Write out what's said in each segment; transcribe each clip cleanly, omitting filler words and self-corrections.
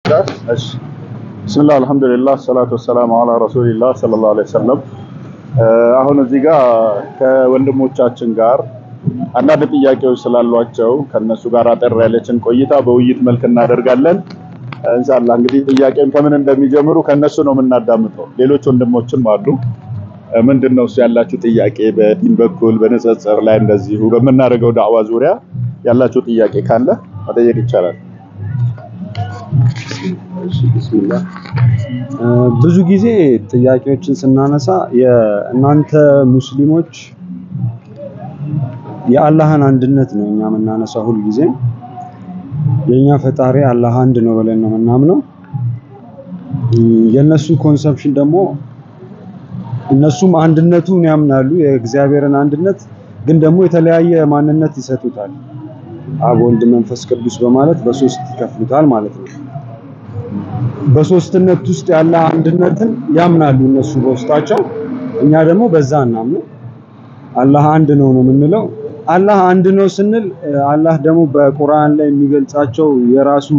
ብስሚላህ አልሐምዱሊላህ ሰላቱ ወሰላሙ ዐላ ረሱሊላህ ሰለላሁ ዐለይሂ ወሰለም። አሁን እዚህ ጋር ከወንድሞቻችን ጋር አንዳንድ ጥያቄዎች ስላሏቸው ከነሱ ጋር አጠር ያለችን ቆይታ በውይይት መልክ እናደርጋለን። ኢንሻአላህ እንግዲህ ጥያቄን ከምን እንደሚጀምሩ ከነሱ ነው የምናዳምጠው። ሌሎች ወንድሞችም አሉ። ምንድነው ያላችሁ ጥያቄ በዲን በኩል በንጽጽር ላይ እንደዚሁ በመናደርገው ዳዕዋ ዙሪያ ያላችሁ ጥያቄ ካለ መጠየቅ ይቻላል። ቢስሚላህ ብዙ ጊዜ ጥያቄዎችን ስናነሳ የእናንተ ሙስሊሞች የአላህን አንድነት ነው እኛ የምናነሳው። ሁሉ ጊዜ የኛ ፈጣሪ አላህ አንድ ነው ብለን ነው የምናምነው። የነሱ ኮንሰፕሽን ደግሞ እነሱም አንድነቱን ያምናሉ፣ የእግዚአብሔርን አንድነት፣ ግን ደግሞ የተለያየ ማንነት ይሰጡታል። አብ ወልድ መንፈስ ቅዱስ በማለት በሶስት ይከፍሉታል ማለት ነው። በሶስትነት ውስጥ ያለ አንድነትን ያምናሉ እነሱ በውስጣቸው፣ እኛ ደግሞ በዛ እናምነው። አላህ አንድ ነው ነው የምንለው። አላህ አንድ ነው ስንል አላህ ደግሞ በቁርአን ላይ የሚገልጻቸው የራሱ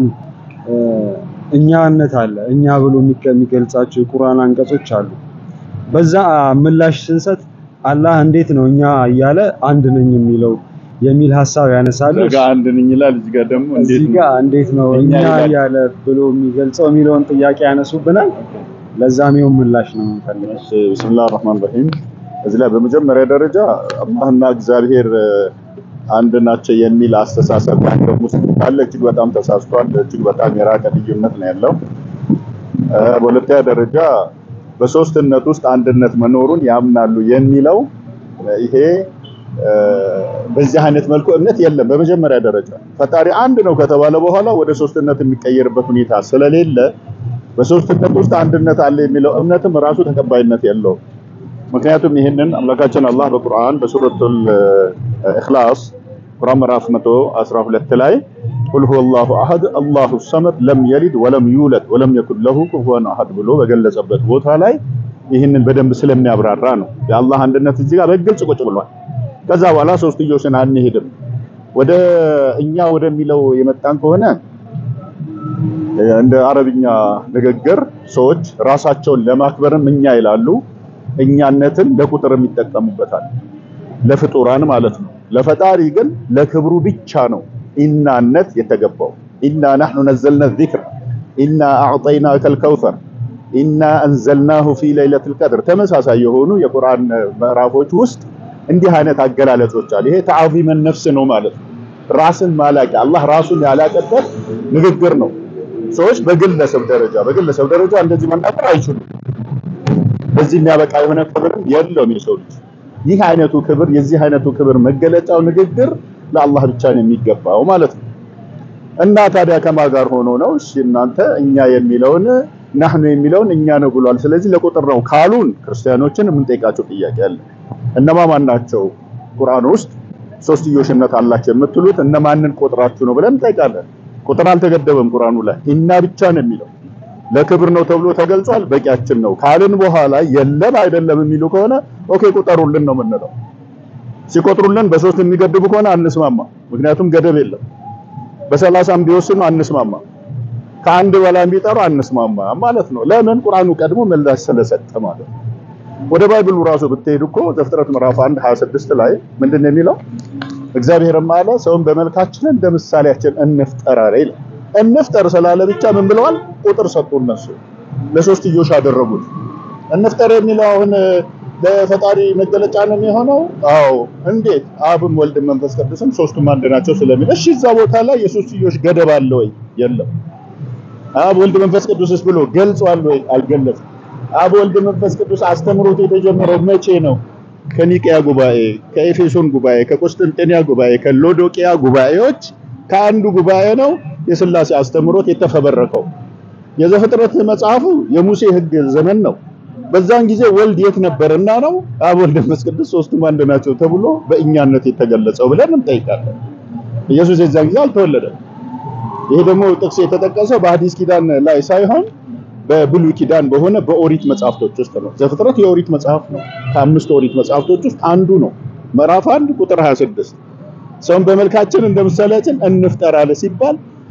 እኛነት አለ። እኛ ብሎ የሚገልጻቸው የቁርአን አንቀጾች አሉ። በዛ ምላሽ ስንሰጥ አላህ እንዴት ነው እኛ እያለ አንድ ነኝ የሚለው የሚል ሐሳብ ያነሳሉ። እዚህ ጋር አንድ ነኝ ይላል፣ እዚህ ጋር ደግሞ እንዴት ነው እኛ እያለ ብሎ የሚገልጸው የሚለውን ጥያቄ ያነሱብናል። ለዛም ይሁን ምላሽ ነው የምንፈልገው። ቢስሚላህ አርህማን ረሂም። እዚህ ላይ በመጀመሪያ ደረጃ አላህና እግዚአብሔር አንድ ናቸው የሚል አስተሳሰብ ያለው ሙስሊም ካለ እጅግ በጣም ተሳስቷል። እጅግ በጣም የራቀ ልዩነት ነው ያለው። በሁለተኛ ደረጃ በሶስትነት ውስጥ አንድነት መኖሩን ያምናሉ የሚለው ይሄ በዚህ አይነት መልኩ እምነት የለም። በመጀመሪያ ደረጃ ፈጣሪ አንድ ነው ከተባለ በኋላ ወደ ሶስትነት የሚቀየርበት ሁኔታ ስለሌለ በሶስትነት ውስጥ አንድነት አለ የሚለው እምነትም ራሱ ተቀባይነት የለውም። ምክንያቱም ይሄንን አምላካችን አላህ በቁርአን በሱረቱል ኢኽላስ ቁርአን ምዕራፍ 112 ላይ ቁል ሁወላሁ አሐድ አላሁ ሰመድ ለም የሊድ ወለም ዩለድ ወለም የኩን ለሁ ኩፉወን አሐድ ብሎ በገለጸበት ቦታ ላይ ይህንን በደንብ ስለሚያብራራ ነው። የአላህ አንድነት እዚህ ጋር በግልጽ ቁጭ ብሏል። ከዛ በኋላ ሶስትዮሽን አንሄድም። ወደ እኛ ወደሚለው የመጣን ከሆነ እንደ አረብኛ ንግግር ሰዎች ራሳቸውን ለማክበርም እኛ ይላሉ። እኛነትን ለቁጥርም ይጠቀሙበታል፣ ለፍጡራን ማለት ነው። ለፈጣሪ ግን ለክብሩ ብቻ ነው ኢናነት የተገባው። ኢና ነህኑ ነዘልና الذክር ኢና አዕጠይናከ الከውሰር ኢና አንዘልናሁ ፊ ለይለቱል ቀድር። ተመሳሳይ የሆኑ የቁርአን ምዕራፎች ውስጥ እንዲህ አይነት አገላለጾች አሉ። ይሄ ተዓዚመ ነፍስ ነው ማለት ነው። ራስን ማላቅ አላህ ራሱን ያላቀበት ንግግር ነው። ሰዎች በግለሰብ ደረጃ እንደዚህ መናገር አይችሉም። በዚህ የሚያበቃ የሆነ ክብር የለውም የሰው ልጅ። ይህ አይነቱ ክብር የዚህ አይነቱ ክብር መገለጫው ንግግር ለአላህ ብቻ ነው የሚገባው ማለት ነው። እና ታዲያ ከማን ጋር ሆኖ ነው? እሺ እናንተ እኛ የሚለውን ነህኑ የሚለውን እኛ ነው ብሏል። ስለዚህ ለቁጥር ነው ካሉን ክርስቲያኖችን የምንጠይቃቸው ጥያቄ አለ። እነማን ናቸው ቁርአን ውስጥ ሶስትዮሽነት አላቸው የምትሉት እነማንን ቆጥራችሁ ነው ብለን እንጠይቃለን። ቁጥር አልተገደበም ቁርአኑ ላይ ኢና ብቻ ነው የሚለው። ለክብር ነው ተብሎ ተገልጿል፣ በቂያችን ነው ካልን በኋላ የለም አይደለም የሚሉ ከሆነ ኦኬ ቁጠሩልን ነው የምንለው። ሲቆጥሩልን በሶስት የሚገድቡ ከሆነ አንስማማ፣ ምክንያቱም ገደብ የለም። በ30 ቢወስኑ አንስማማ፣ ከአንድ በላይ ቢጠሩ አንስማማ ማለት ነው። ለምን? ቁርአኑ ቀድሞ ምላሽ ስለሰጠ ማለት ነው። ወደ ባይብሉ ራሱ ብትሄዱ እኮ ዘፍጥረት ምዕራፍ 1:26 ላይ ምንድነው የሚለው? እግዚአብሔርም አለ ሰውን በመልካችን እንደ ምሳሌያችን እንፍጠር አለ ይላል። እንፍጠር ስላለ ብቻ ምን ብለዋል? ቁጥር ሰጡ። እነሱ ለሶስትዮሽ አደረጉት። እንፍጠር የሚለው አሁን ለፈጣሪ መገለጫ ነው የሚሆነው። አዎ እንዴት? አብም ወልድም መንፈስ ቅዱስም ሶስቱም አንድ ናቸው ስለሚል እሺ፣ እዛ ቦታ ላይ የሶስትዮሽ ገደብ አለ ወይ? የለም። አብ ወልድ መንፈስ ቅዱስስ ብሎ ገልጿል ወይ? አልገለጸም። አብ ወልድ መንፈስ ቅዱስ አስተምሮት የተጀመረው መቼ ነው? ከኒቅያ ጉባኤ፣ ከኤፌሶን ጉባኤ፣ ከቆስጠንጢንያ ጉባኤ፣ ከሎዶቂያ ጉባኤዎች ከአንዱ ጉባኤ ነው የሥላሴ አስተምሮት የተፈበረከው። የዘፍጥረት መጽሐፉ የሙሴ ሕግ ዘመን ነው። በዛን ጊዜ ወልድ የት ነበርና ነው አብ ወልድ መንፈስ ቅዱስ ሶስቱም አንድ ናቸው ተብሎ በእኛነት የተገለጸው ብለን እንጠይቃለን። ኢየሱስ የዛን ጊዜ አልተወለደም። ይሄ ደግሞ ጥቅስ የተጠቀሰው በሐዲስ ኪዳን ላይ ሳይሆን በብሉይ ኪዳን በሆነ በኦሪት መጽሐፍቶች ውስጥ ነው። ዘፍጥረት የኦሪት መጽሐፍ ነው። ከአምስት ኦሪት መጽሐፍቶች ውስጥ አንዱ ነው። ምዕራፍ 1 ቁጥር 26 ሰውን በመልካችን እንደ ምሳሌያችን እንፍጠር አለ ሲባል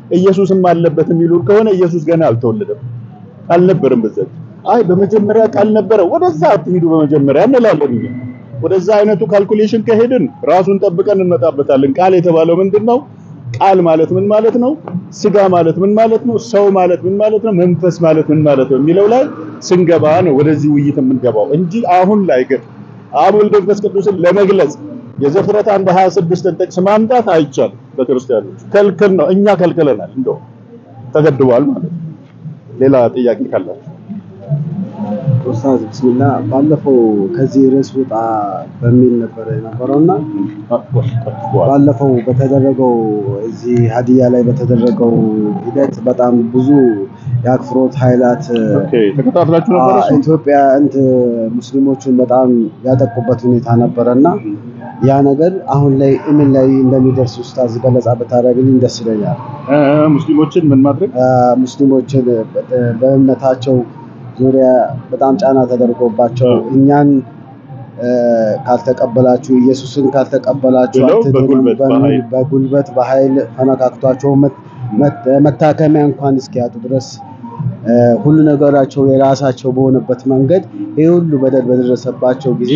ኢየሱስም አለበት የሚሉ ከሆነ ኢየሱስ ገና አልተወለደም አልነበረም በዛ አይ በመጀመሪያ ቃል ነበረ ወደዛ አትሂዱ በመጀመሪያ እንላለን ወደዛ አይነቱ ካልኩሌሽን ከሄድን ራሱን ጠብቀን እንመጣበታለን ቃል የተባለው ምንድነው ቃል ማለት ምን ማለት ነው ስጋ ማለት ምን ማለት ነው ሰው ማለት ምን ማለት ነው መንፈስ ማለት ምን ማለት ነው የሚለው ላይ ስንገባ ነው ወደዚህ ውይይት የምንገባው እንጂ አሁን ላይ ግን አብ ወልድ መንፈስ ቅዱስን ለመግለጽ የዘፍጥረት 1:26 ጥቅስ ማምጣት አይቻልም በክርስቲያኖች ከልክል ነው እኛ ከልክለናል እንደው ተገድቧል ማለት ነው ሌላ ጥያቄ ካላችሁ ኡስታዝ ቢስሚላህ ባለፈው ከዚህ ርዕስ ወጣ በሚል ነበር የነበረውና ባለፈው በተደረገው እዚህ ሀዲያ ላይ በተደረገው ሂደት በጣም ብዙ የአክፍሮት ኃይላት ተከታትላችሁ ነበር ኢትዮጵያ ሙስሊሞችን በጣም ያጠቁበት ሁኔታ ነበርና ያ ነገር አሁን ላይ ምን ላይ እንደሚደርስ ኡስታዝ ገለጻ በታረግልኝ ደስ ይለኛል ሙስሊሞችን ምን ማድረግ ሙስሊሞችን በእምነታቸው ዙሪያ በጣም ጫና ተደርጎባቸው እኛን ካልተቀበላችሁ ኢየሱስን ካልተቀበላችሁ በጉልበት በኃይል ፈነካክቷቸው መታከሚያ እንኳን እስኪያጡ ድረስ ሁሉ ነገራቸው የራሳቸው በሆነበት መንገድ ይሄ ሁሉ በደል በደረሰባቸው ጊዜ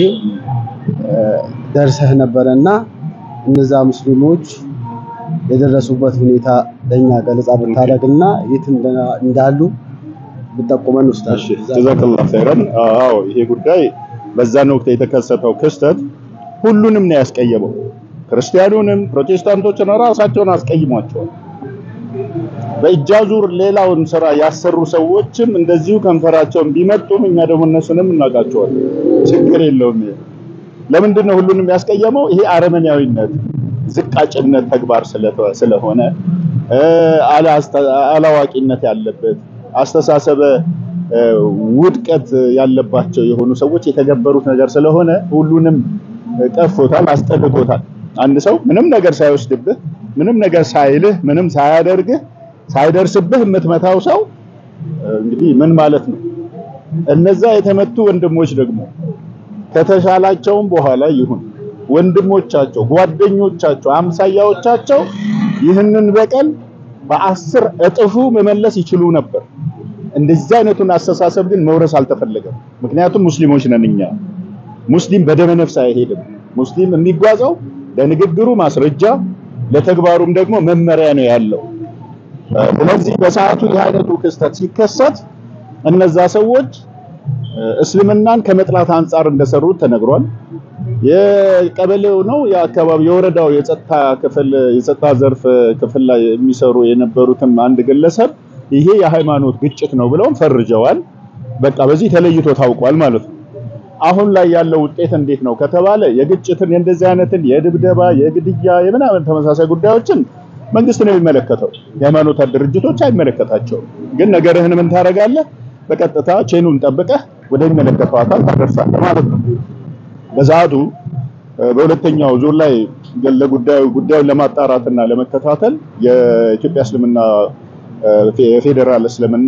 ደርሰህ ነበርና እነዛ ሙስሊሞች የደረሱበት ሁኔታ ለኛ ገለጻ ብታረግና የት እንዳሉ በተቆመን ኡስታዝ ጀዛከላሁ ኸይራን አዎ ይሄ ጉዳይ በዛን ወቅት የተከሰተው ክስተት ሁሉንም ነው ያስቀየመው ክርስቲያኑንም ፕሮቴስታንቶችን ራሳቸውን አስቀይሟቸው በእጃዙር ሌላውን ስራ ያሰሩ ሰዎችም እንደዚሁ ከንፈራቸውን ቢመጡም እኛ ደግሞ እነሱንም እናቃቸዋለን ችግር የለውም ለምንድን ነው ሁሉንም ያስቀየመው ይሄ አረመናዊነት ዝቃጭነት ተግባር ስለሆነ አላዋቂነት ያለበት አስተሳሰበ ውድቀት ያለባቸው የሆኑ ሰዎች የተገበሩት ነገር ስለሆነ ሁሉንም ቀፎታል አስጠልቆታል አንድ ሰው ምንም ነገር ሳይወስድብህ ምንም ነገር ሳይልህ ምንም ሳያደርግህ ሳይደርስብህ የምትመታው ሰው እንግዲህ ምን ማለት ነው እነዛ የተመቱ ወንድሞች ደግሞ ከተሻላቸውም በኋላ ይሁን ወንድሞቻቸው ጓደኞቻቸው አምሳያዎቻቸው ይህንን በቀል በ10 እጥፉ መመለስ ይችሉ ነበር እንደዚህ አይነቱን አስተሳሰብ ግን መውረስ አልተፈለገም ምክንያቱም ሙስሊሞች ነን እኛ ሙስሊም በደመ ነፍስ አይሄድም ሙስሊም የሚጓዘው ለንግግሩ ማስረጃ ለተግባሩም ደግሞ መመሪያ ነው ያለው ስለዚህ በሰዓቱ የአይነቱ ክስተት ሲከሰት እነዛ ሰዎች እስልምናን ከመጥላት አንፃር እንደሰሩት ተነግሯል የቀበሌው ነው የአካባቢ የወረዳው የጸጥታ ዘርፍ ክፍል ላይ የሚሰሩ የነበሩትም አንድ ግለሰብ ይሄ የሃይማኖት ግጭት ነው ብለው ፈርጀዋል በቃ በዚህ ተለይቶ ታውቋል ማለት ነው አሁን ላይ ያለው ውጤት እንዴት ነው ከተባለ የግጭትን እንደዚህ አይነትን የድብደባ የግድያ የምናምን ተመሳሳይ ጉዳዮችን መንግስት ነው የሚመለከተው የሃይማኖት ድርጅቶች አይመለከታቸውም ግን ነገርህን ምን ታረጋለህ በቀጥታ ቼኑን ጠብቀህ ወደሚመለከተው አካል ታደርሳለህ ማለት ነው በዛዱ በሁለተኛው ዙር ላይ ጉዳዩን ለማጣራትና ለመከታተል የኢትዮጵያ እስልምና ፌደራል እስልምና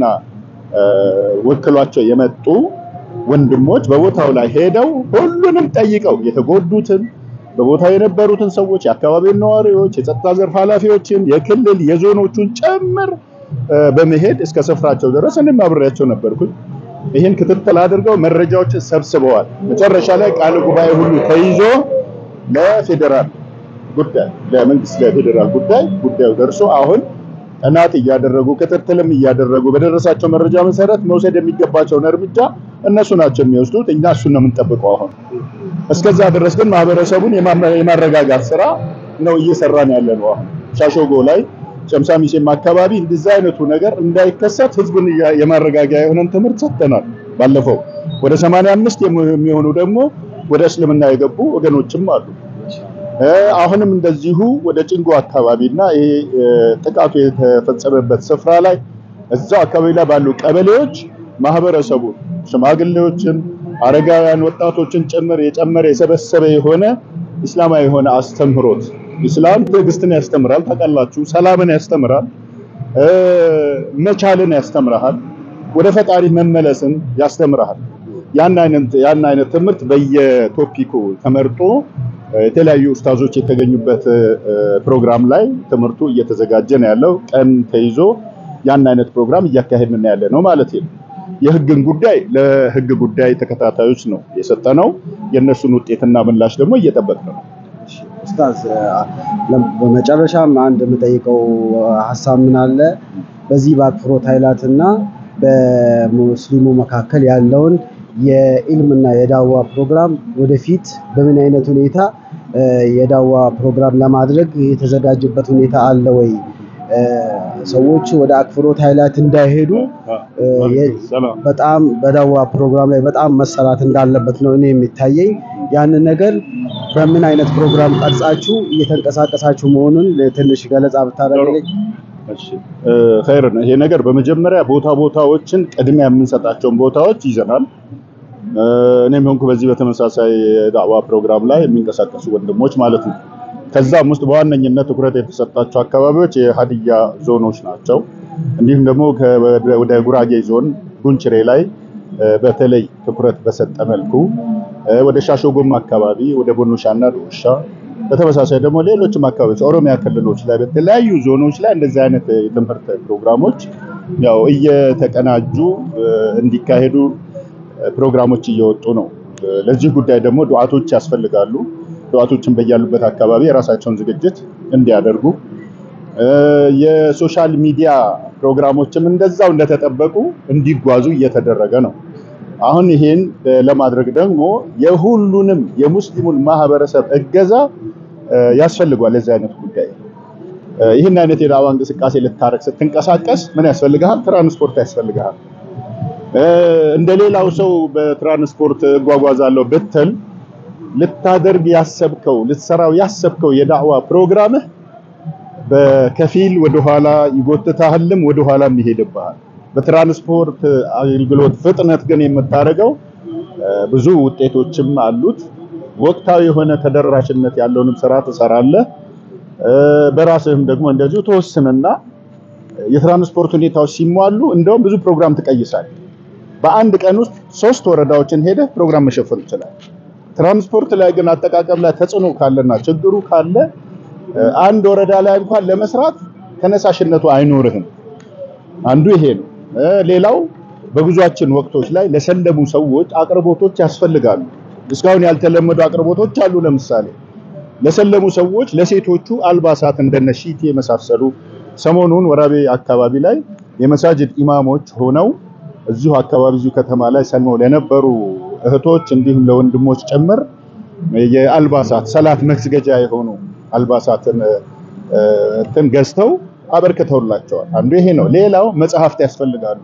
ወክሏቸው የመጡ ወንድሞች በቦታው ላይ ሄደው ሁሉንም ጠይቀው የተጎዱትን በቦታው የነበሩትን ሰዎች የአካባቢውን ነዋሪዎች የጸጥታ ዘርፍ ኃላፊዎችን የክልል የዞኖቹን ጨምር በመሄድ እስከ ስፍራቸው ድረስ እኔም አብሬያቸው ነበርኩኝ ይሄን ክትትል አድርገው መረጃዎችን ሰብስበዋል መጨረሻ ላይ ቃል ጉባኤ ሁሉ ተይዞ ለፌደራል ጉዳይ ለመንግስት ለፌደራል ጉዳዩ ደርሶ አሁን እናት ያደረጉ ክትትልም ያደረጉ በደረሳቸው መረጃ መሰረት መውሰድ የሚገባቸውን እርምጃ እነሱ ናቸው የሚወስዱት እኛ እሱን ነው የምንጠብቀው አሁን እስከዛ ድረስ ግን ማህበረሰቡን የማረጋጋት ስራ ነው እየሰራን ያለነው አሁን ሻሾጎ ላይ ጨምሳሚሴም አካባቢ እንደዛ አይነቱ ነገር እንዳይከሰት ህዝብን የማረጋጋያ የሆነን ትምህርት ሰጥተናል ባለፈው ወደ 85 የሚሆኑ ደግሞ ወደ እስልምና የገቡ ወገኖችም አሉ አሁንም እንደዚሁ ወደ ጭንጎ አካባቢና ይሄ ጥቃቱ የተፈጸመበት ስፍራ ላይ እዛው አካባቢ ላይ ባሉ ቀበሌዎች ማህበረሰቡ ሽማግሌዎችን አረጋውያን ወጣቶችን ጨመረ የሰበሰበ የሆነ እስላማዊ የሆነ አስተምህሮት እስላም ትዕግስትን ያስተምራል ታውቃላችሁ ሰላምን ያስተምራል መቻልን ያስተምራል ወደ ፈጣሪ መመለስን ያስተምራል ያን አይነት ትምህርት በየቶፒኩ ተመርጦ የተለያዩ ኡስታዞች የተገኙበት ፕሮግራም ላይ ትምህርቱ እየተዘጋጀ ነው ያለው። ቀን ተይዞ ያን አይነት ፕሮግራም እያካሄድን ያለ ነው ማለት ነው። የህግን ጉዳይ ለህግ ጉዳይ ተከታታዮች ነው የሰጠነው። የነሱን ውጤትና ምላሽ ደግሞ እየጠበቅን ነው። ኡስታዝ በመጨረሻም አንድ የምጠይቀው ሐሳብ ምን አለ በዚህ በአክፍሮት ኃይላትና በሙስሊሙ መካከል ያለውን የኢልምና የዳዋ ፕሮግራም ወደፊት በምን አይነት ሁኔታ የዳዋ ፕሮግራም ለማድረግ የተዘጋጀበት ሁኔታ አለ ወይ? ሰዎች ወደ አክፍሮት ኃይላት እንዳይሄዱ በጣም በዳዋ ፕሮግራም ላይ በጣም መሰራት እንዳለበት ነው እኔ የሚታየኝ። ያንን ነገር በምን አይነት ፕሮግራም ቀርጻችሁ እየተንቀሳቀሳችሁ መሆኑን ትንሽ ገለጻ ብታደርግልኝ። እሺ ኸይር ነው። ይሄ ነገር በመጀመሪያ ቦታዎችን ቅድሚያ የምንሰጣቸውን ቦታዎች ይዘናል። እኔም ሆንኩ በዚህ በተመሳሳይ ዳዋ ፕሮግራም ላይ የሚንቀሳቀሱ ወንድሞች ማለት ነው። ከዛም ውስጥ በዋነኝነት ትኩረት የተሰጣቸው አካባቢዎች የሀዲያ ዞኖች ናቸው። እንዲሁም ደግሞ ወደ ጉራጌ ዞን ጉንችሬ ላይ በተለይ ትኩረት በሰጠ መልኩ ወደ ሻሾጎማ አካባቢ ወደ ቦኖሻና ዶሻ በተመሳሳይ ደግሞ ሌሎችም አካባቢዎች ኦሮሚያ ክልሎች ላይ በተለያዩ ዞኖች ላይ እንደዚህ አይነት የትምህርት ፕሮግራሞች ያው እየተቀናጁ እንዲካሄዱ ፕሮግራሞች እየወጡ ነው። ለዚህ ጉዳይ ደግሞ ዱዓቶች ያስፈልጋሉ። ዱዓቶችን በያሉበት አካባቢ የራሳቸውን ዝግጅት እንዲያደርጉ የሶሻል ሚዲያ ፕሮግራሞችም እንደዛው እንደተጠበቁ እንዲጓዙ እየተደረገ ነው። አሁን ይሄን ለማድረግ ደግሞ የሁሉንም የሙስሊሙን ማህበረሰብ እገዛ ያስፈልጋል። ለዚህ አይነት ጉዳይ ይሄን አይነት የዳዋ እንቅስቃሴ ልታረግ ስትንቀሳቀስ ምን ያስፈልጋል? ትራንስፖርት ያስፈልጋል። እንደሌላው ሰው በትራንስፖርት እጓጓዛለሁ ብትል ልታደርግ ያሰብከው ልትሰራው ያሰብከው የዳዋ ፕሮግራምህ በከፊል ወደ ኋላ ይጎትታልም ወደ ኋላም ይሄድብሃል። በትራንስፖርት አገልግሎት ፍጥነት ግን የምታረገው ብዙ ውጤቶችም አሉት። ወቅታዊ የሆነ ተደራሽነት ያለውንም ስራ ትሰራለህ። በራስህም ደግሞ እንደዚሁ ተወስነና የትራንስፖርት ሁኔታዎች ሲሟሉ እንደውም ብዙ ፕሮግራም ትቀይሳለህ። በአንድ ቀን ውስጥ 3 ወረዳዎችን ሄደህ ፕሮግራም መሸፈን ይችላል። ትራንስፖርት ላይ ግን አጠቃቀም ላይ ተጽዕኖ ካለና ችግሩ ካለ አንድ ወረዳ ላይ እንኳን ለመስራት ተነሳሽነቱ አይኖርህም። አንዱ ይሄ ነው። ሌላው በጉዟችን ወቅቶች ላይ ለሰለሙ ሰዎች አቅርቦቶች ያስፈልጋሉ። እስካሁን ያልተለመዱ አቅርቦቶች አሉ። ለምሳሌ ለሰለሙ ሰዎች ለሴቶቹ አልባሳት እንደነሺቲ የመሳሰሉ ሰሞኑን ወራቤ አካባቢ ላይ የመሳጅድ ኢማሞች ሆነው እዚሁ አካባቢ እዚሁ ከተማ ላይ ሰልመው ለነበሩ እህቶች እንዲሁም ለወንድሞች ጭምር የአልባሳት ሰላት መስገጃ የሆኑ አልባሳትን ገዝተው አበርክተውላቸዋል። አንዱ ይሄ ነው። ሌላው መጽሐፍት ያስፈልጋሉ።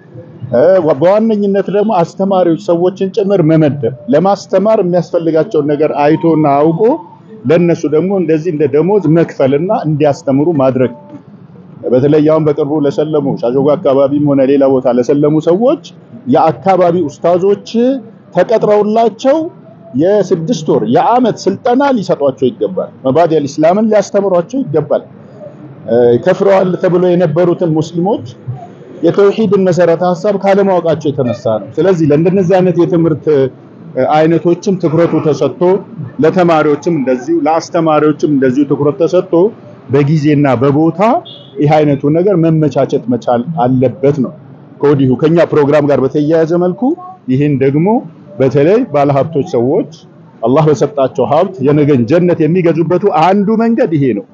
በዋነኝነት ደግሞ አስተማሪዎች ሰዎችን ጭምር መመደብ ለማስተማር የሚያስፈልጋቸውን ነገር አይቶና አውቆ ለነሱ ደግሞ እንደዚህ እንደ ደሞዝ መክፈልና እንዲያስተምሩ ማድረግ። በተለይ አሁን በቅርቡ ለሰለሙ ሻሾጎ አካባቢም ሆነ ሌላ ቦታ ለሰለሙ ሰዎች የአካባቢ ኡስታዞች ተቀጥረውላቸው የ6 ወር የዓመት ስልጠና ሊሰጧቸው ይገባል። መባዲያ እስላምን ሊያስተምሯቸው ይገባል። ከፍረዋል ተብሎ የነበሩትን ሙስሊሞች የተውሂድን መሰረተ ሐሳብ ካለማወቃቸው የተነሳ ነው። ስለዚህ ለእንደነዚህ አይነት የትምህርት አይነቶችም ትኩረቱ ተሰጥቶ ለተማሪዎችም እንደዚሁ ለአስተማሪዎችም እንደዚሁ ትኩረት ተሰጥቶ በጊዜና በቦታ ይህ አይነቱ ነገር መመቻቸት መቻል አለበት ነው። ከወዲሁ ከኛ ፕሮግራም ጋር በተያያዘ መልኩ ይህን ደግሞ በተለይ ባለሀብቶች ሰዎች አላህ በሰጣቸው ሀብት የነገን ጀነት የሚገዙበት አንዱ መንገድ ይሄ ነው።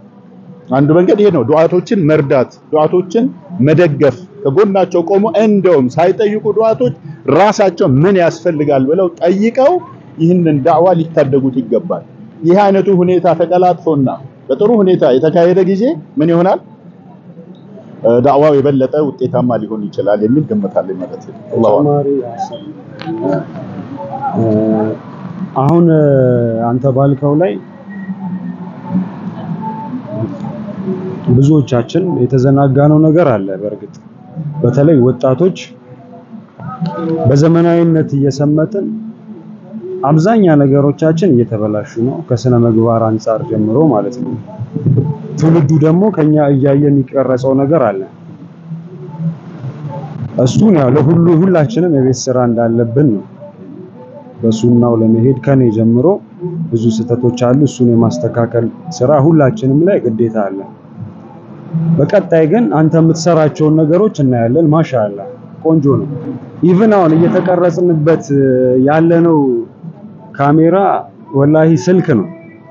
ዱዓቶችን መርዳት፣ ዱዓቶችን መደገፍ፣ ከጎናቸው ቆሞ እንደውም ሳይጠይቁ ዱዓቶች ራሳቸው ምን ያስፈልጋል ብለው ጠይቀው ይህንን ዳዕዋ ሊታደጉት ይገባል። ይህ አይነቱ ሁኔታ ተቀላጥፎና በጥሩ ሁኔታ የተካሄደ ጊዜ ምን ይሆናል? ዳዕዋው የበለጠ ውጤታማ ሊሆን ይችላል የሚል ግምት አለኝ ማለት ነው። አሁን አንተ ባልከው ላይ ብዙዎቻችን የተዘናጋነው ነገር አለ። በእርግጥ በተለይ ወጣቶች በዘመናዊነት እየሰመጥን አብዛኛ ነገሮቻችን እየተበላሹ ነው፣ ከስነ ምግባር አንፃር ጀምሮ ማለት ነው። ትውልዱ ደግሞ ከኛ እያየ የሚቀረጸው ነገር አለ። እሱን ያው ሁላችንም የቤት ስራ እንዳለብን ነው። በሱናው ለመሄድ ከኔ ጀምሮ ብዙ ስህተቶች አሉ። እሱን የማስተካከል ስራ ሁላችንም ላይ ግዴታ አለ። በቀጣይ ግን አንተ የምትሰራቸውን ነገሮች እናያለን። ማሻአላ ቆንጆ ነው። ኢቭን አሁን እየተቀረጽንበት ያለነው ካሜራ ወላሂ ስልክ ነው።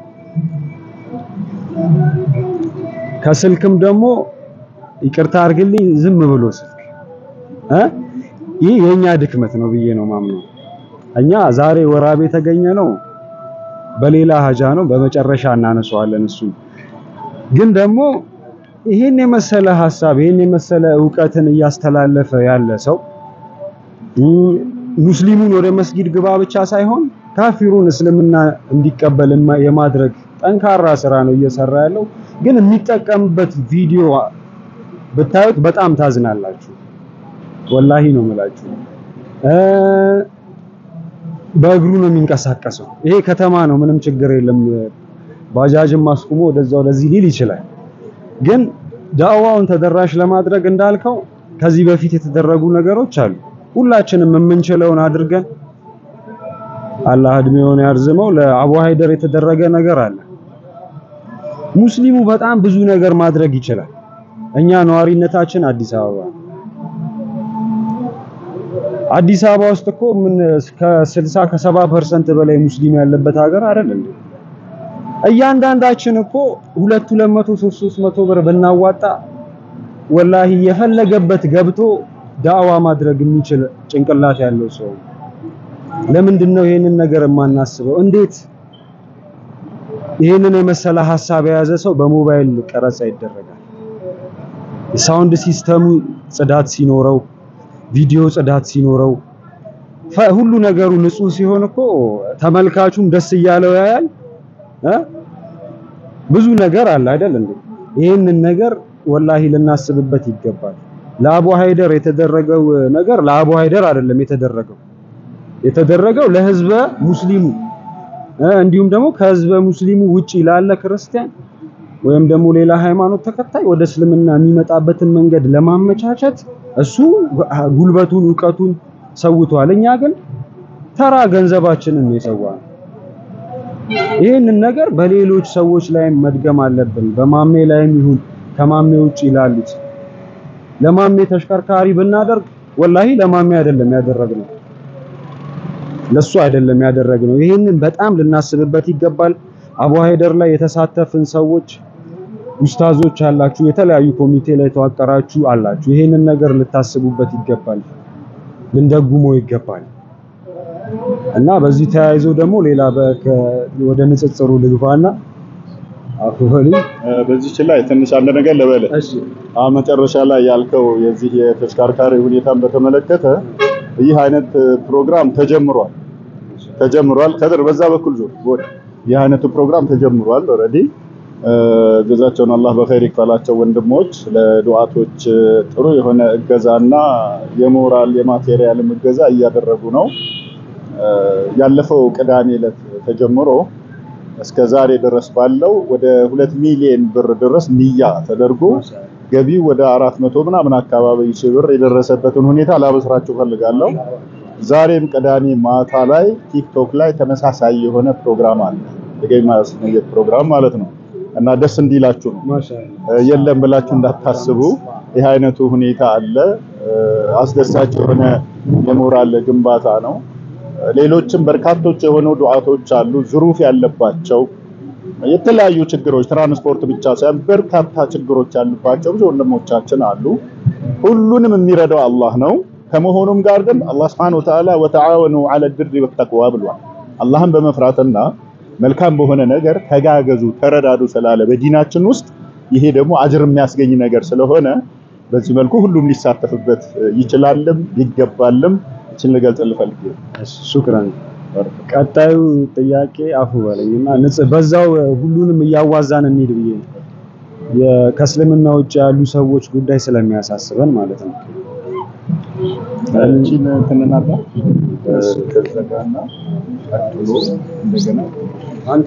ከስልክም ደግሞ ይቅርታ አድርግልኝ ዝም ብሎ ስልክ ይህ የኛ ድክመት ነው ብዬ ነው ማምነው። እኛ ዛሬ ወራቤ የተገኘ ነው በሌላ ሀጃ ነው፣ በመጨረሻ እናነሳዋለን። እሱ ግን ደግሞ ይሄን የመሰለ ሐሳብ ይሄን የመሰለ ዕውቀትን እያስተላለፈ ያለ ሰው ሙስሊሙን ወደ መስጊድ ግባ ብቻ ሳይሆን ካፊሩን እስልምና እንዲቀበል የማድረግ ጠንካራ ስራ ነው እየሰራ ያለው። ግን የሚጠቀምበት ቪዲዮ ብታዩት በጣም ታዝናላችሁ። ወላሂ ነው የምላችሁ። በእግሩ ነው የሚንቀሳቀሰው። ይሄ ከተማ ነው፣ ምንም ችግር የለም። ባጃጅም አስቁሞ ወደዛው ለዚህ ሊል ይችላል። ግን ዳዕዋውን ተደራሽ ለማድረግ እንዳልከው ከዚህ በፊት የተደረጉ ነገሮች አሉ። ሁላችንም የምንችለውን አድርገን አላህ እድሜውን ያርዝመው። ለአቡ ሃይደር የተደረገ ነገር አለ። ሙስሊሙ በጣም ብዙ ነገር ማድረግ ይችላል። እኛ ነዋሪነታችን አዲስ አበባ ውስጥ እኮ ምን ከ60 ከ70% በላይ ሙስሊም ያለበት ሀገር አይደል እንዴ? እያንዳንዳችን እኮ 200 300 ብር ብናዋጣ ወላሂ የፈለገበት ገብቶ ዳዕዋ ማድረግ የሚችል ጭንቅላት ያለው ሰው። ለምንድን ነው ይሄንን ነገር የማናስበው? እንዴት ይሄንን የመሰለ ሐሳብ የያዘ ሰው በሞባይል ቀረጻ ይደረጋል? ሳውንድ ሲስተሙ ጽዳት ሲኖረው፣ ቪዲዮ ጽዳት ሲኖረው፣ ሁሉ ነገሩ ንጹህ ሲሆን እኮ ተመልካቹም ደስ እያለው ያያል። ብዙ ነገር አለ አይደል እንዴ? ይሄንን ነገር ወላሂ ልናስብበት ይገባል። ለአቡ ሃይደር የተደረገው ነገር ለአቡ ሃይደር አይደለም የተደረገው ለህዝበ ሙስሊሙ እንዲሁም ደግሞ ከህዝበ ሙስሊሙ ውጪ ላለ ክርስቲያን ወይም ደግሞ ሌላ ሃይማኖት ተከታይ ወደ እስልምና የሚመጣበትን መንገድ ለማመቻቸት እሱ ጉልበቱን ዕውቀቱን ሰውቷል። እኛ ግን ተራ ገንዘባችንን ነው የሰዋነው። ይሄንን ነገር በሌሎች ሰዎች ላይም መድገም አለብን። በማሜ ላይም ይሁን ከማሜ ውጪ ይላሉት ለማሜ ተሽከርካሪ ብናደርግ ወላሂ ለማሜ አይደለም ያደረግነው፣ ለሱ አይደለም ያደረግነው። ይሄንን በጣም ልናስብበት ይገባል። አቡ ሃይደር ላይ የተሳተፍን ሰዎች ኡስታዞች አላችሁ፣ የተለያዩ ኮሚቴ ላይ ተዋቀራችሁ አላችሁ። ይሄንን ነገር ልታስቡበት ይገባል፣ ልንደጉሞ ይገባል። እና በዚህ ተያይዞ ደግሞ ሌላ ወደ ንጽጽሩ ልግባና አፉሊ በዚህ ላይ ትንሽ አንድ ነገር ልበል። እሺ መጨረሻ ላይ ያልከው የዚህ የተሽከርካሪ ሁኔታን በተመለከተ ይህ አይነት ፕሮግራም ተጀምሯል። ከድር በዛ በኩል ዞር ይህ አይነቱ ፕሮግራም ተጀምሯል ኦሬዲ። ጀዛቸውን አላህ በኸይር ይክፈላቸው ወንድሞች። ለዱዓቶች ጥሩ የሆነ እገዛና የሞራል የማቴሪያል እገዛ እያደረጉ ነው። ያለፈው ቅዳሜ ዕለት ተጀምሮ እስከ ዛሬ ድረስ ባለው ወደ 2 ሚሊዮን ብር ድረስ ንያ ተደርጎ ገቢው ወደ 400 ምናምን አካባቢ ሺህ ብር የደረሰበትን ሁኔታ ላበስራችሁ ፈልጋለሁ። ዛሬም ቅዳሜ ማታ ላይ ቲክቶክ ላይ ተመሳሳይ የሆነ ፕሮግራም አለ፣ የገቢ ማስነየት ፕሮግራም ማለት ነው። እና ደስ እንዲላችሁ ነው፣ የለም ብላችሁ እንዳታስቡ። ይህ አይነቱ ሁኔታ አለ። አስደሳች የሆነ የሞራል ግንባታ ነው። ሌሎችም በርካቶች የሆኑ ዱዓቶች አሉ፣ ዝሩፍ ያለባቸው የተለያዩ ችግሮች፣ ትራንስፖርት ብቻ ሳይሆን በርካታ ችግሮች ያሉባቸው ብዙ ወንድሞቻችን አሉ። ሁሉንም የሚረዳው አላህ ነው። ከመሆኑም ጋር ግን አላህ Subhanahu Wa Ta'ala ወተዓወኑ ዐለ البر والتقوى ብሏል። አላህን በመፍራትና መልካም በሆነ ነገር ተጋገዙ ተረዳዱ ስላለ በዲናችን ውስጥ ይሄ ደግሞ አጅር የሚያስገኝ ነገር ስለሆነ በዚህ መልኩ ሁሉም ሊሳተፍበት ይችላልም ይገባልም። እቺን ልገልጽልህ ፈልጌ። ሹክራን። ቀጣዩ ጥያቄ አፉ በለኝና በዛው ሁሉንም እያዋዛን እንሂድ ብዬ ከእስልምና ውጭ ያሉ ሰዎች ጉዳይ ስለሚያሳስበን ማለት ነው። እቺን ተነናዳ ከዘጋና አጥሎ እንደገና አንተ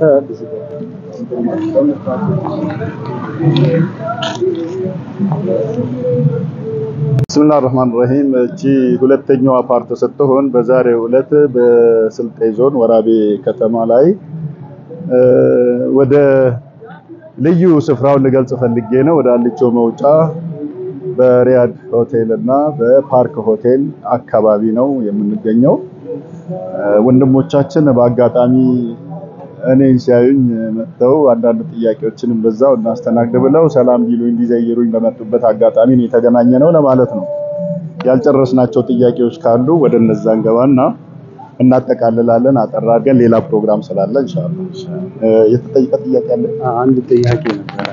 ብስሚላህ الرحمن الرحيم። እቺ ሁለተኛዋ ፓርት ስትሆን በዛሬው ዕለት በስልጤ ዞን ወራቤ ከተማ ላይ ወደ ልዩ ስፍራውን ልገልጽ ፈልጌ ነው። ወደ አልቾ መውጫ በሪያድ ሆቴል እና በፓርክ ሆቴል አካባቢ ነው የምንገኘው። ወንድሞቻችን በአጋጣሚ እኔን ሲያዩኝ መጥተው አንዳንድ ጥያቄዎችንም በዛው እናስተናግድ ብለው ሰላም ቢሉኝ እንዲዘይሩኝ በመጡበት አጋጣሚ ነው የተገናኘነው ለማለት ነው። ያልጨረስናቸው ጥያቄዎች ካሉ ወደ እነዛ እንገባና እናጠቃልላለን። አጠራርገን ሌላ ፕሮግራም ስላለ ኢንሻአላህ የተጠየቀ ጥያቄ አለ። አንድ ጥያቄ ነበር።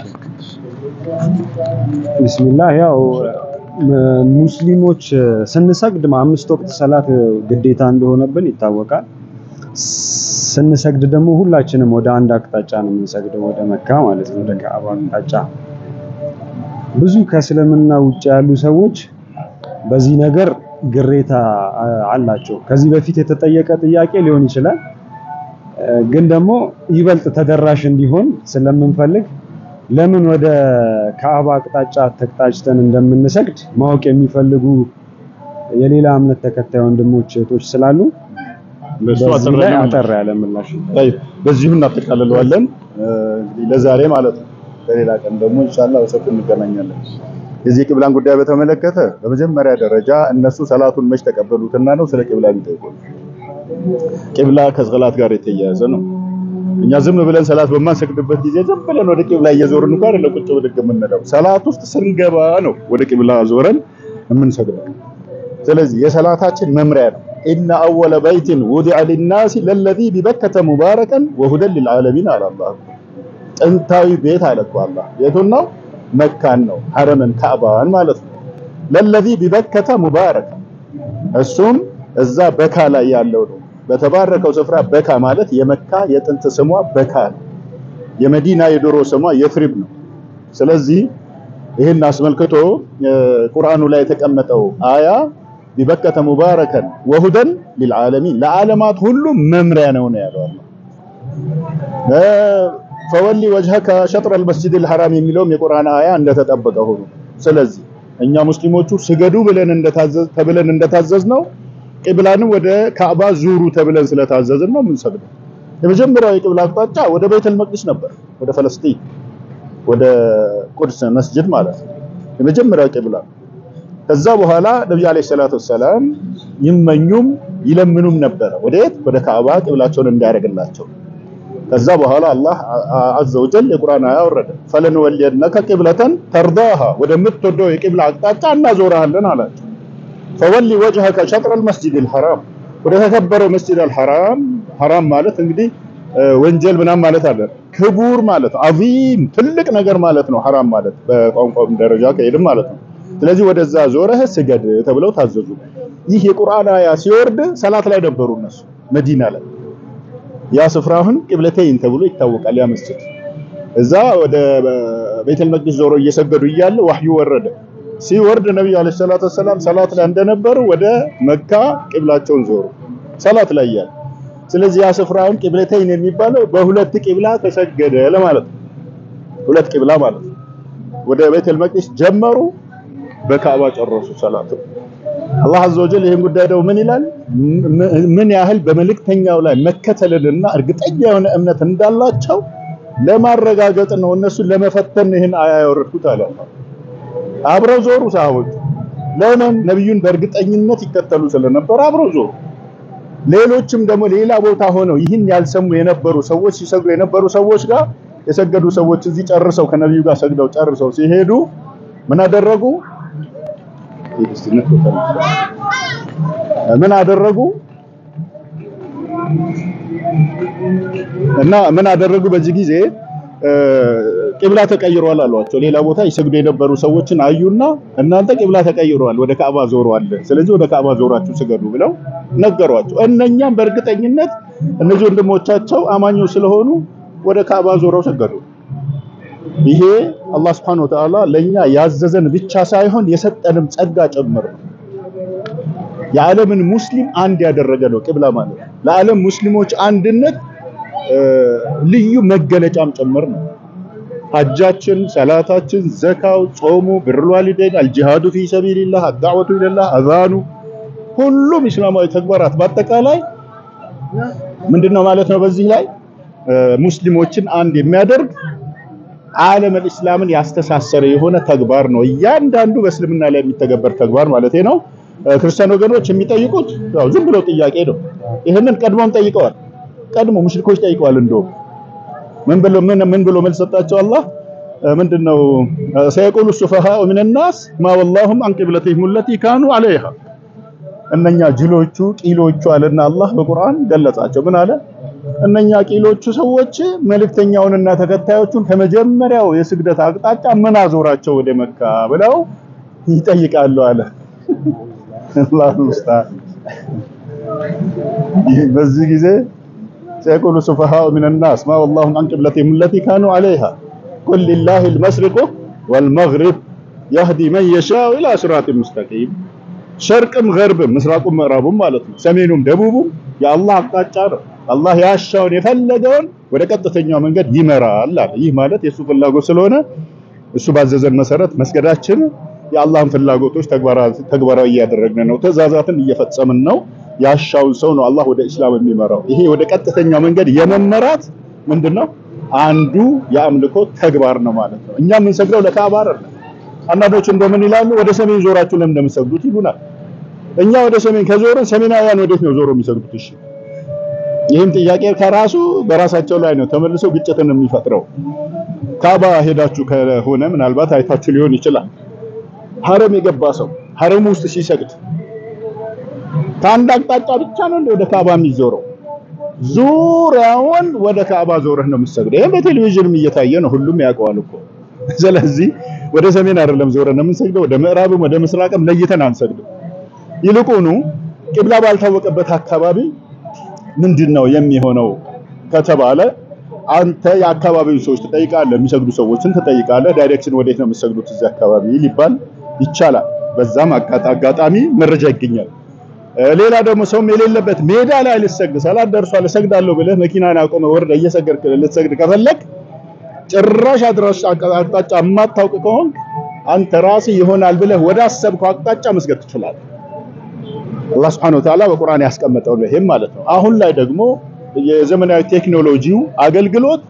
ቢስሚላህ ያው ሙስሊሞች ስንሰግድ አምስት ወቅት ሰላት ግዴታ እንደሆነብን ይታወቃል። ስንሰግድ ደግሞ ሁላችንም ወደ አንድ አቅጣጫ ነው የምንሰግደው፣ ወደ መካ ማለት ነው፣ ወደ ካዕባ አቅጣጫ። ብዙ ከእስልምና ውጭ ያሉ ሰዎች በዚህ ነገር ግሬታ አላቸው። ከዚህ በፊት የተጠየቀ ጥያቄ ሊሆን ይችላል፣ ግን ደግሞ ይበልጥ ተደራሽ እንዲሆን ስለምንፈልግ ለምን ወደ ካዕባ አቅጣጫ ተቅጣጭተን እንደምንሰግድ ማወቅ የሚፈልጉ የሌላ እምነት ተከታይ ወንድሞች እህቶች ስላሉ አጠር ያለ ምላሽ በዚሁ እናጠቃልለዋለን። እንግዲህ ለዛሬ ማለት ነው። በሌላ ቀን ደግሞ ኢንሻአላህ በሰፊው እንገናኛለን። የዚህ ቂብላን ጉዳይ በተመለከተ በመጀመሪያ ደረጃ እነሱ ሰላቱን መች ተቀበሉትና ነው ስለ ቂብላ የሚጠይቁት? ቂብላ ከሰላት ጋር የተያያዘ ነው። እኛ ዝም ብለን ሰላት በማንሰግድበት ጊዜ ዝም ብለን ወደ ቂብላ እየዞርን እንኳን ለቁጭ ብድግ የምንለው ሰላት ውስጥ ስንገባ ነው ወደ ቂብላ ዞረን የምንሰግደው። ስለዚህ የሰላታችን መምሪያ ነው። ኢነ አወለ በይቲን ውዲዐ ሊናሲ ለለዚ ቢበከተ ሙባረከን ወሁደን ሊልዓለሚን አለ አላህ። ጥንታዊ ቤት አለ እኮ አላህ። የቱን ነው? መካን ነው፣ ሐረምን ካዕባን ማለት ነው። ለለዚ ቢበከተ ሙባረከን፣ እሱም እዛ በካ ላይ ያለው ነው። በተባረከው ስፍራ በካ ማለት የመካ የጥንት ስሟ በካ ነው። የመዲና የድሮ ስሟ የፍሪብ ነው። ስለዚህ ይህን አስመልክቶ ቁርአኑ ላይ የተቀመጠው አያ ቢበከተ ሙባረከን ወሁደን ሊልዓለሚን ለዓለማት ሁሉ መምሪያ ነው ያለው አላህ። ፈወሊ ወጅሀከ ሸጥረ አልመስጂድ አልሐራም የሚለውም የቁርአን አያ እንደተጠበቀ ሆኖ፣ ስለዚህ እኛ ሙስሊሞቹ ስገዱ ብለን እንደታዘዝ ነው ቂብላንም ወደ ካዕባ ዙሩ ተብለን ስለታዘዝን ነው የምንሰግደው። የመጀመሪያው የቂብላ አቅጣጫ ወደ ቤተል መቅዲስ ነበር፣ ወደ ፍልስጤም፣ ወደ ቁድስ መስጂድ ማለት ነው የመጀመሪያው ቂብላ። ከዛ በኋላ ነብዩ አለይሂ ሰላቱ ወሰለም ይመኙም ይለምኑም ነበር ወዴት? ወደ ካዕባ ቂብላቸውን እንዲያደርግላቸው። ከዛ በኋላ አላህ አዘ ወጀል የቁርአን አያ ወረደ። ፈለንወሊየነከ ቂብለተን ተርዳሃ፣ ወደምትወደው የቂብላ አቅጣጫ እናዞርሃለን አላቸው። ፈወሊ ወጅሀከ ሸጥረ አልመስጂድ አልሐራም፣ ወደ ተከበረው መስጂድ አልሐራም። ሐራም ማለት እንግዲህ ወንጀል ምናምን ማለት አለ፣ ክቡር ማለት ነው፣ አዚም ትልቅ ነገር ማለት ነው። ሐራም ማለት በቋንቋው ደረጃ ከሄድም ማለት ነው። ስለዚህ ወደዛ ዞረህ ስገድ ተብለው ታዘዙ። ይህ የቁርአን አያ ሲወርድ ሰላት ላይ ነበሩ እነሱ መዲና ላይ። ያ ስፍራውን ቂብለተይን ተብሎ ይታወቃል። ያ መስጂድ እዛ ወደ ቤተል መቅዲስ ዞሮ እየሰገዱ እያለ ወህዩ ወረደ። ሲወርድ ነብዩ አለይሂ ሰላቱ ወሰለም ሰላት ላይ እንደነበሩ ወደ መካ ቂብላቸውን ዞሩ ሰላት ላይ ያለ። ስለዚህ ያ ስፍራውን ቂብለተይን የሚባለው በሁለት ቂብላ ተሰገደ ለማለት ነው። ሁለት ቂብላ ማለት ነው። ወደ ቤተል መቅዲስ ጀመሩ፣ በካዕባ ጨረሱ ሰላቱ። አላህ አዘ ወጀል ይሄን ጉዳይ ደግሞ ምን ይላል? ምን ያህል በመልእክተኛው ላይ መከተልና እርግጠኛ የሆነ እምነት እንዳላቸው ለማረጋገጥ ነው፣ እነሱን ለመፈተን ይሄን አያ ያወረድኩት አለ። አብረው ዞሩ ሰሃቦች። ለምን? ነብዩን በእርግጠኝነት ይከተሉ ስለነበር አብረው ዞሩ። ሌሎችም ደግሞ ሌላ ቦታ ሆነው ይህን ያልሰሙ የነበሩ ሰዎች ሲሰግዱ የነበሩ ሰዎች ጋር የሰገዱ ሰዎች እዚህ ጨርሰው ከነብዩ ጋር ሰግደው ጨርሰው ሲሄዱ ምን አደረጉ? ምን አደረጉ? እና ምን አደረጉ? በዚህ ጊዜ ቂብላ ተቀይሯል አሏቸው። ሌላ ቦታ ይሰግዱ የነበሩ ሰዎችን አዩና እናንተ ቂብላ ተቀይሯል፣ ወደ ካዕባ ዞሯል፣ ስለዚህ ወደ ካዕባ ዞራችሁ ስገዱ ብለው ነገሯቸው። እነኛም በእርግጠኝነት እነዚህ ወንድሞቻቸው አማኞች ስለሆኑ ወደ ካዕባ ዞረው ሰገዱ። ይሄ አላህ Subhanahu Wa Ta'ala ለኛ ያዘዘን ብቻ ሳይሆን የሰጠንም ጸጋ ጭምር ነው። የዓለምን ሙስሊም አንድ ያደረገ ነው ቂብላ ማለት። ለዓለም ሙስሊሞች አንድነት ልዩ መገለጫም ጭምር ነው። ሐጃችን፣ ሰላታችን፣ ዘካው፣ ጾሙ፣ ብሩል ዋሊደይን፣ አልጂሃዱ ፊ ሰቢልላህ፣ አድዓወቱ ኢለላህ፣ አዛኑ፣ ሁሉም እስላማዊ ተግባራት በአጠቃላይ ምንድነው ማለት ነው? በዚህ ላይ ሙስሊሞችን አንድ የሚያደርግ ዓለም እስላምን ያስተሳሰረ የሆነ ተግባር ነው እያንዳንዱ በእስልምና ላይ የሚተገበር ተግባር ማለት ነው ክርስቲያን ወገኖች የሚጠይቁት ያው ዝም ብሎ ጥያቄ ነው ይሄንን ቀድሞም ጠይቀዋል ቀድሞ ሙሽሪኮች ጠይቀዋል እንደው ምን ብሎ መልስ ሰጣቸው አላህ ምንድነው ሰይቁሉ ሱፈሃኡ ሚን الناس ما واللهم عن قبلتهم التي كانوا عليها እነኛ ጅሎቹ ቂሎቹ አለና አላህ በቁርአን ገለጻቸው ምን አለ እነኛ ቂሎቹ ሰዎች መልእክተኛውንና ተከታዮቹን ከመጀመሪያው የስግደት አቅጣጫ ምን አዞራቸው ወደ መካ ብለው ይጠይቃሉ አለ አላህ ሙስታ በዚህ ጊዜ سيقول السفهاء من الناس ما واللهم عن قبلتهم التي كانوا عليها قل لله المشرق والمغرب يهدي من يشاء الى صراط مستقيم شرقم غربም ምስራቁም ምዕራቡም ማለት ነው ሰሜኑም ደቡቡም የአላህ አቅጣጫ ነው አላህ ያሻውን የፈለገውን ወደ ቀጥተኛው መንገድ ይመራል አለ ይህ ማለት የሱ ፍላጎት ስለሆነ እሱ ባዘዘን መሰረት መስገዳችን የአላህን ፍላጎቶች ተግባራዊ ያደረግን ነው ተዛዛትን እየፈጸምን ነው ያሻውን ሰው ነው አላህ ወደ እስላም የሚመራው ይሄ ወደ ቀጥተኛው መንገድ የመመራት ምንድነው አንዱ የአምልኮ ተግባር ነው ማለት ነው እኛ ምን ሰግደው ለካዕባ አይደለም አንዳንዶች እንደምን ይላሉ ወደ ሰሜን ዞራችሁ ለምን እንደምሰግዱት ይሉናል እኛ ወደ ሰሜን ከዞርን ሰሜናውያን ወዴት ነው ዞሮ የሚሰግዱት እሺ ይሄን ጥያቄ ከራሱ በራሳቸው ላይ ነው ተመልሶ ግጭትን የሚፈጥረው ካዕባ ሄዳችሁ ከሆነ ምናልባት አይታችሁ ሊሆን ይችላል ሐረም የገባ ሰው ሐረም ውስጥ ሲሰግድ ከአንድ አቅጣጫ ብቻ ነው ወደ ካዕባ የሚዞረው ዙሪያውን ወደ ካዕባ ዞረህ ነው የምትሰግደው ይሄ በቴሌቪዥንም እየታየ ነው ሁሉም ያውቀዋል እኮ ስለዚህ ወደ ሰሜን አይደለም ዞረን ነው የምንሰግደው ወደ ምዕራብም ወደ ምስራቅም ለይተን አንሰግደው ይልቁኑ ቂብላ ባልታወቀበት አካባቢ ምንድነው የሚሆነው ከተባለ አንተ የአካባቢውን ሰዎች ትጠይቃለህ የሚሰግዱ ሰዎችን ትጠይቃለህ ዳይሬክሽን ወዴት ነው የምትሰግዱት እዚህ አካባቢ ሊባል ይቻላል በዛም አጋጣሚ መረጃ ይገኛል ሌላ ደግሞ ሰው የሌለበት ሜዳ ላይ ልሰግድ ሰላት ደርሷል እሰግዳለሁ ብለህ መኪናን አቆመ ወርደ እየሰገድክ ልትሰግድ ከፈለክ ጭራሽ አድራሽ አቅጣጫ ማታውቅ ከሆነ አንተ ራስህ ይሆናል ብለህ ወደ አሰብከው አቅጣጫ መስገድ ትችላለህ አላህ Subhanahu Wa Ta'ala በቁርአን ያስቀመጠው ነው ይሄም ማለት ነው አሁን ላይ ደግሞ የዘመናዊ ቴክኖሎጂው አገልግሎት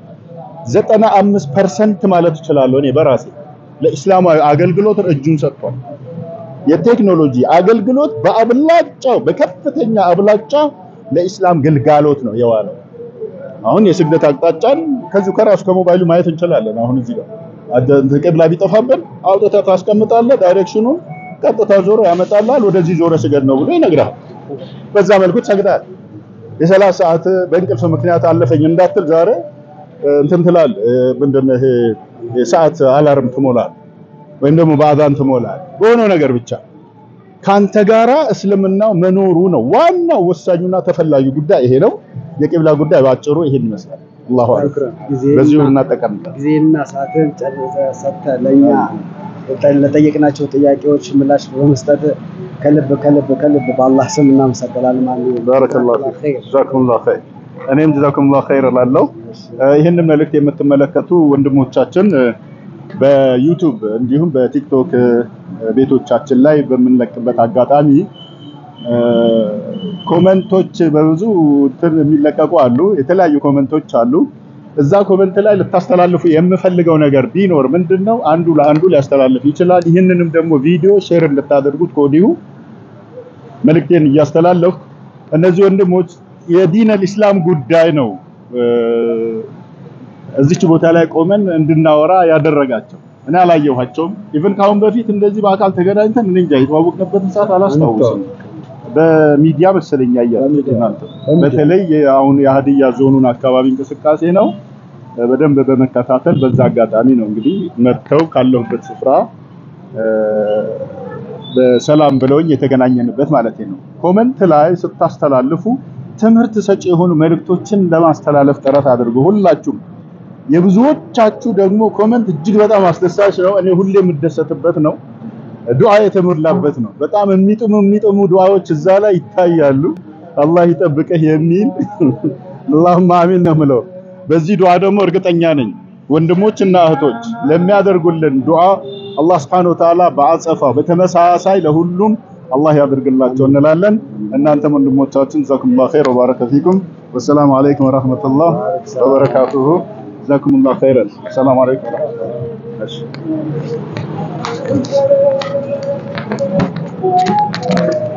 95% ማለት ይችላል እኔ በራሴ ለእስላማዊ አገልግሎት እጁን ሰጥቷል የቴክኖሎጂ አገልግሎት በአብላጫው በከፍተኛ አብላጫ ለእስላም ግልጋሎት ነው የዋለው አሁን የስግደት አቅጣጫን ከዚህ ከራሱ ከሞባይሉ ማየት እንችላለን አሁን እዚህ ጋር አደንተ ቂብላ ቢጠፋብን አውጥተህ ታስቀምጣለህ ዳይሬክሽኑን ቀጥታ ዞሮ ያመጣልሃል ወደዚህ ዞረ ስገድ ነው ብሎ ይነግራል በዛ መልኩ ትሰግዳለህ የ30 ሰዓት በእንቅልፍ ምክንያት አለፈኝ እንዳትል ዛሬ እንትን ትላል ምንድነው ይሄ የሰዓት አላርም ትሞላል ወይም ደግሞ በአዛን ትሞላል በሆነ ነገር ብቻ ካንተ ጋራ እስልምናው መኖሩ ነው ዋናው ወሳኙና ተፈላጊ ጉዳይ ይሄ ነው የቂብላ ጉዳይ ባጭሩ ይሄን ይመስላል አላሁ አክበር በዚሁ እናጠቃልላለን ጊዜና ሰዓትን ሰጥተ ለኛ ለጠየቅናቸው ጥያቄዎች ምላሽ በመስጠት ከልብ በአላህ ስም እናመሰግናለን ማለት ነው ባረከላሁ ፊክ ጀዛኩሙላሁ ኸይር እኔም ጀዛኩሙላሁ ኸይር እላለሁ ይሄን መልእክት የምትመለከቱ ወንድሞቻችን በዩቲዩብ እንዲሁም በቲክቶክ ቤቶቻችን ላይ በመንለቅበት አጋጣሚ ኮሜንቶች በብዙ የሚለቀቁ አሉ የተለያዩ ኮሜንቶች አሉ እዛ ኮሜንት ላይ ልታስተላልፉ የምፈልገው ነገር ቢኖር ምንድነው አንዱ ለአንዱ ሊያስተላልፍ ይችላል ይሄንንም ደግሞ ቪዲዮ ሼር እንድታደርጉት ኮዲው መልእክቴን እያስተላለፍኩ እነዚህ ወንድሞች የዲን አልእስላም ጉዳይ ነው እዚች ቦታ ላይ ቆመን እንድናወራ ያደረጋቸው እኔ አላየኋቸውም ኢቭን ካሁን በፊት እንደዚህ በአካል ተገናኝተን እንጃ የተዋወቅንበት ሰዓት አላስታውስም በሚዲያ መሰለኛ ያያችሁት በተለይ አሁን የሀዲያ ዞኑን አካባቢ እንቅስቃሴ ነው በደንብ በመከታተል በዛ አጋጣሚ ነው እንግዲህ መጥተው ካለሁበት ስፍራ በሰላም ብለውኝ የተገናኘንበት ማለት ነው ኮሜንት ላይ ስታስተላልፉ ትምህርት ሰጪ የሆኑ መልእክቶችን ለማስተላለፍ ጥረት አድርጉ ሁላችሁም የብዙዎቻችሁ ደግሞ ኮሜንት እጅግ በጣም አስደሳች ነው እኔ ሁሌ የምደሰትበት ነው ዱዓ የተሞላበት ነው በጣም የሚጥሙ ዱዓዎች እዛ ላይ ይታያሉ አላህ ይጠብቅህ የሚል اللهم አሚን ነው የምለው በዚህ ዱዓ ደግሞ እርግጠኛ ነኝ ወንድሞችና እህቶች ለሚያደርጉልን ዱዓ አላህ Subhanahu Wa Ta'ala በአጸፋው በተመሳሳይ ለሁሉም አላህ ያድርግላቸው እንላለን እናንተም ወንድሞቻችን ጀዛኩሙላሁ ኸይር ወባረከ ፊኩም والسلام عليكم ورحمة الله وبركاته. جزاكم الله خيرا. السلام عليكم ورحمة الله.